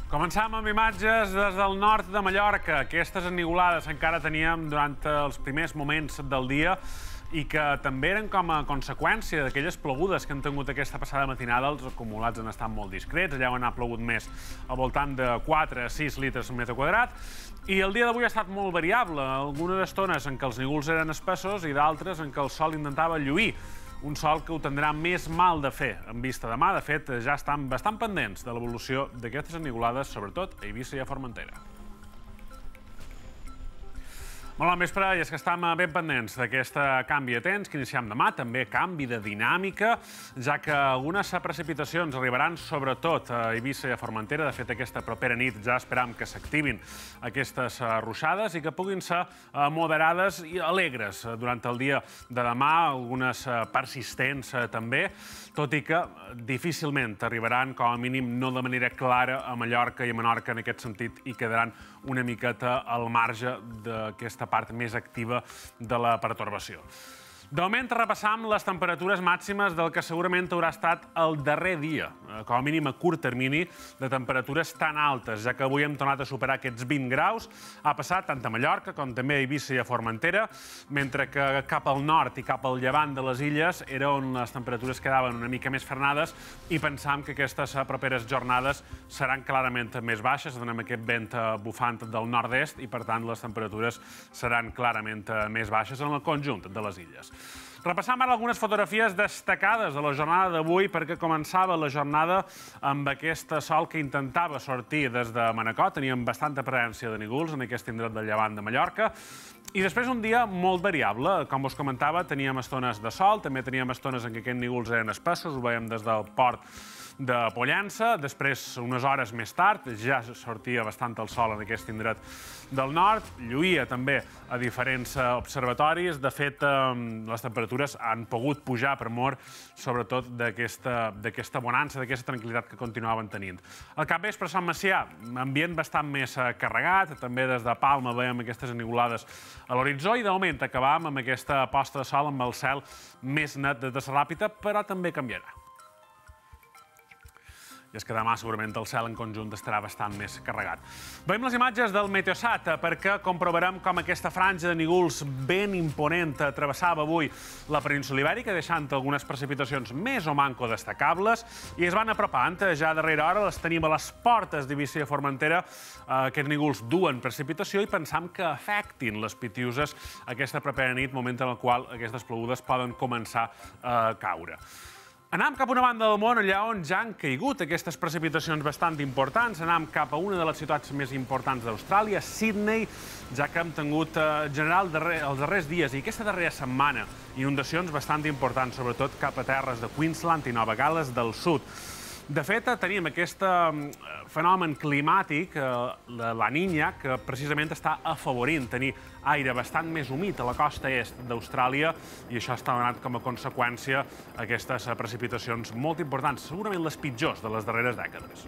Començam amb imatges des del nord de Mallorca. Aquestes ennivolades encara teníem durant els primers moments del dia i que també eren com a conseqüència d'aquelles plogudes que han tingut aquesta passada matinada. Els acumulats han estat molt discrets, allà on ha plogut més, al voltant de 4 a 6 litres per metre quadrat. I el dia d'avui ha estat molt variable, algunes estones en què els núvols eren espessos i d'altres en què el sol intentava lluir. Un sol que ho tindrà més mal de fer en vista demà. De fet, ja estan bastant pendents de l'evolució d'aquestes ennivolades, sobretot a Eivissa i a Formentera. Molt bon vespre, i és que estem ben pendents d'aquest canvi de temps que iniciem demà, també canvi de dinàmica, ja que algunes precipitacions arribaran sobretot a Eivissa i a Formentera. De fet, aquesta propera nit ja esperam que s'activin aquestes ruixades i que puguin ser moderades i alegres durant el dia de demà, algunes persistents també, tot i que difícilment arribaran, com a mínim no de manera clara, a Mallorca i a Menorca en aquest sentit, i quedaran una miqueta al marge d'aquesta part més activa de la pertorbació. De moment, repassam les temperatures màximes del que segurament haurà estat el darrer dia, com a mínim a curt termini, de temperatures tan altes, ja que avui hem tornat a superar aquests 20 graus. Ha passat tant a Mallorca com també a Eivissa i a Formentera, mentre que cap al nord i cap al llevant de les illes era on les temperatures quedaven una mica més frenades i pensam que aquestes properes jornades seran clarament més baixes. Tenim aquest vent bufant del nord-est i, per tant, les temperatures seran clarament més baixes en el conjunt de les illes. Repassam ara algunes fotografies destacades de la jornada d'avui, perquè començava la jornada amb aquest sol que intentava sortir des de Manacor. Teníem bastanta presència de núvols en aquest indret del llevant de Mallorca. I després un dia molt variable. Com us comentava, teníem estones de sol, també teníem estones en què aquests núvols eren espessos, ho veiem des del port de Pollença. Després, unes hores més tard, ja sortia bastant el sol en aquest indret del nord. Lluïa també a diferents observatoris. De fet, les temperatures han pogut pujar per mort, sobretot d'aquesta bonança, d'aquesta tranquil·litat que continuaven tenint. Al capvespre, a Sant Macià, ambient bastant més carregat. També des de Palma veiem aquestes ennivolades a l'horitzó i de moment acabam amb aquesta posta de sol amb el cel més net des de la Ràpita, però també canviarà. I és que demà segurament el cel en conjunt estarà bastant més carregat. Veiem les imatges del Meteosat perquè comprovarem com aquesta franja de núvols ben imponent travessava avui la península Ibèrica, deixant algunes precipitacions més o manco destacables i es van apropant. Ja a darrera hora les tenim a les portes d'Eivissa i a Formentera. Aquests núvols duen precipitació i pensam que afectin les Pitiuses aquesta propera nit, moment en el qual aquestes plogudes poden començar a caure. Anam cap a una banda del món allà on ja han caigut aquestes precipitacions bastant importants. Anam cap a una de les ciutats més importants d'Austràlia, Sydney, ja que hem tingut en general els darrers dies i aquesta darrera setmana inundacions bastant importants, sobretot cap a terres de Queensland i Nova Gal·les del Sud. De fet, tenim aquest fenomen climàtic, la Niña, que precisament està afavorint tenir aire bastant més humit a la costa est d'Austràlia i això està donant com a conseqüència aquestes precipitacions molt importants, segurament les pitjors de les darreres dècades.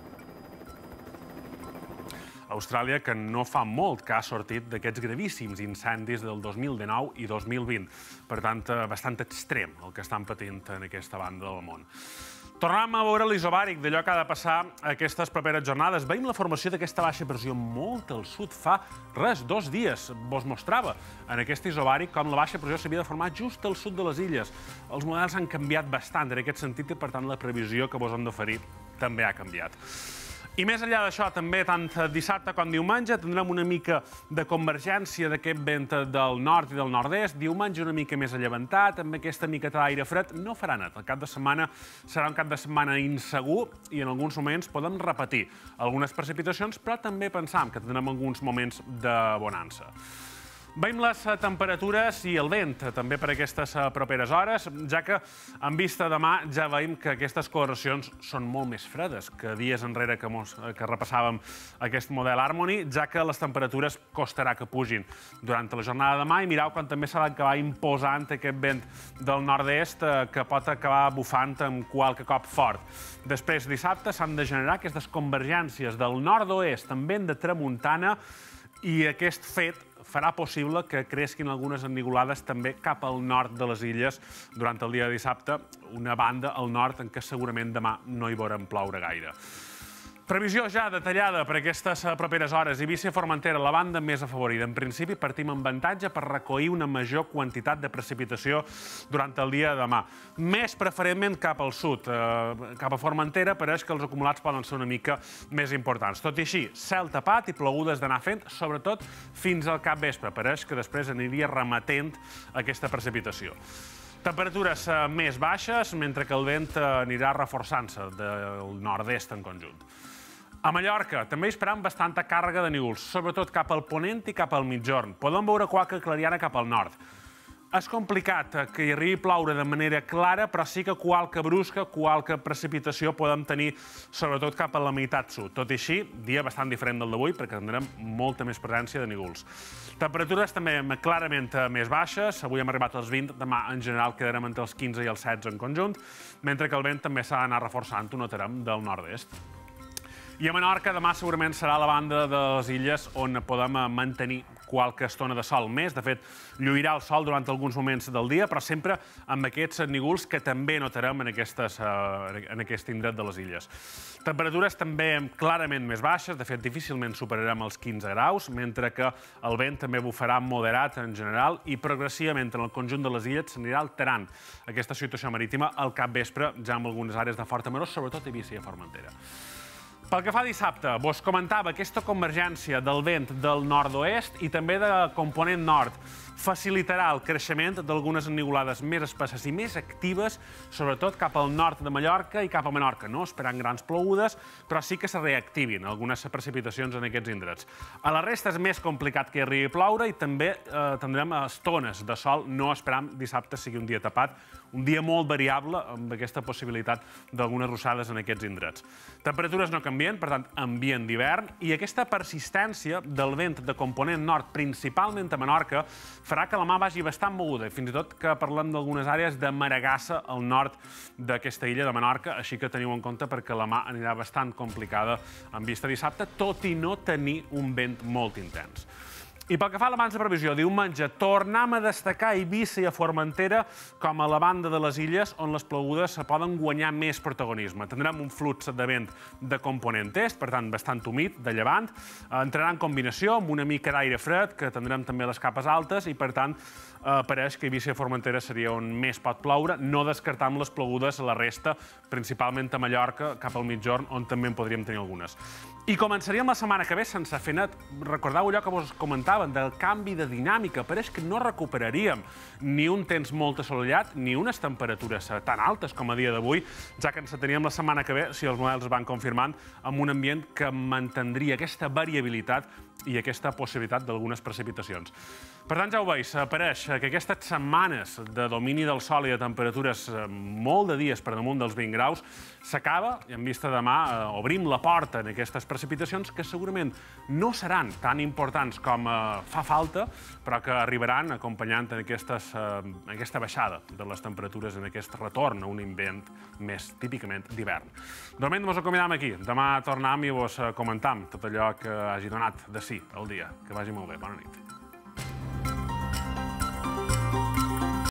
Austràlia, que no fa molt que ha sortit d'aquests gravíssims incendis del 2019 i 2020. Per tant, bastant extrem el que estan patint en aquesta banda del món. Tornem a veure l'isobàric d'allò que ha de passar aquestes properes jornades. Veiem la formació d'aquesta baixa pressió molt al sud. Fa res, 2 dies, vos mostrava en aquest isobàric com la baixa pressió s'havia de formar just al sud de les illes. Els models han canviat bastant en aquest sentit i, per tant, la previsió que vos han d'oferir també ha canviat. I més enllà d'això, també, tant dissabte com diumenge, tindrem una mica de convergència d'aquest vent del nord i del nord-est. Diumenge una mica més allevantat, amb aquesta miqueta d'aire fred. No farà net. El cap de setmana serà un cap de setmana insegur i en alguns moments podem repetir algunes precipitacions, però també pensam que tindrem alguns moments de bonança. Veiem les temperatures i el vent també per aquestes properes hores, ja que en vista demà ja veiem que aquestes coloracions són molt més fredes que dies enrere que repassàvem aquest model Harmony, ja que les temperatures costarà que pugin durant la jornada de demà i mireu quan també s'ha d'acabar imposant aquest vent del nord-est que pot acabar bufant amb qualque cop fort. Després, dissabte, s'han de generar aquestes convergències del nord-oest amb vent de tramuntana i aquest fet farà possible que cresquin algunes ennivolades també cap al nord de les illes durant el dia de dissabte, una banda al nord en què segurament demà no hi veurem ploure gaire. Previsió ja detallada per aquestes properes hores. Eivissa i Formentera, la banda més afavorida. En principi, partim amb avantatge per recollir una major quantitat de precipitació durant el dia de demà. Més preferentment cap al sud. Cap a Formentera pareix que els acumulats poden ser una mica més importants. Tot i així, cel tapat i plogudes d'anar fent, sobretot fins al capvespre. Pareix que després aniria remetent aquesta precipitació. Temperatures més baixes, mentre que el vent anirà reforçant-se del nord-est en conjunt. A Mallorca també hi esperam bastanta càrrega de núvols, sobretot cap al ponent i cap al mitjorn. Podem veure qualque clariana cap al nord. És complicat que hi arribi a ploure de manera clara, però sí que qualque brusca, qualque precipitació podem tenir, sobretot cap a la meitat sud. Tot i així, dia bastant diferent del d'avui, perquè tindrem molta més presència de núvols. Temperatures també clarament més baixes. Avui hem arribat als 20, demà en general quedarem entre els 15 i els 16 en conjunt, mentre que el vent també s'ha d'anar reforçant, ho notarem, del nord-est. I a Menorca demà segurament serà la banda de les illes on podem mantenir qualque estona de sol més. De fet, lluirà el sol durant alguns moments del dia, però sempre amb aquests núvols que també notarem en aquest indret de les illes. Temperatures també clarament més baixes, de fet, difícilment superarem els 15 graus, mentre que el vent també bufarà moderat en general i progressivament en el conjunt de les illes s'anirà alterant aquesta situació marítima al capvespre, ja en algunes àrees de forta maror, sobretot a Eivissa i a Formentera. Pel que fa a dissabte, vos comentava aquesta convergència del vent del nord-oest i també de component nord facilitarà el creixement d'algunes ennivolades més espesses i més actives, sobretot cap al nord de Mallorca i cap a Menorca. No esperant grans plogudes, però sí que se reactivin algunes precipitacions en aquests indrets. A la resta és més complicat que hi arribi a ploure i també tindrem estones de sol. No esperam dissabte sigui un dia tapat, un dia molt variable amb aquesta possibilitat d'algunes ruixades en aquests indrets. Temperatures no canvien, per tant, ambient d'hivern, i aquesta persistència del vent de component nord, principalment a Menorca, farà que la mà vagi bastant moguda, fins i tot que parlem d'algunes àrees de maregassa al nord d'aquesta illa de Menorca, així que teniu en compte perquè la mà anirà bastant complicada en vista dissabte, tot i no tenir un vent molt intens. I pel que fa a l'abans de previsió, diumenge tornem a destacar Eivissa i a Formentera com a la banda de les illes on les plogudes poden guanyar més protagonisme. Tindrem un flux de vent de component est, per tant bastant humit, de llevant. Entrarà en combinació amb una mica d'aire fred, que tindrem també les capes altes, i per tant pareix que Eivissa i Formentera seria on més pot ploure, no descartant les plogudes a la resta, principalment a Mallorca, cap al mitjorn, on també en podríem tenir algunes. I començaríem la setmana que ve sense fer net. Recordeu allò que vos comentaven del canvi de dinàmica. Pareix que no recuperaríem ni un temps molt assolellat ni unes temperatures tan altes com a dia d'avui, ja que ens teníem la setmana que ve, si els models es van confirmant, amb un ambient que mantindria aquesta variabilitat i aquesta possibilitat d'algunes precipitacions. Per tant, ja ho veus, pareix que aquestes setmanes de domini del sol i de temperatures molt de dies per damunt dels 20 graus s'acaba i en vista de demà obrim la porta en aquestes precipitacions que segurament no seran tan importants com fa falta, però que arribaran acompanyant en aquesta baixada de les temperatures, en aquest retorn a un ambient més típicament d'hivern. De moment vos acomiadam aquí. Demà tornem i vos comentam tot allò que hagi donat de sí el dia. Que vagi molt bé. Bona nit.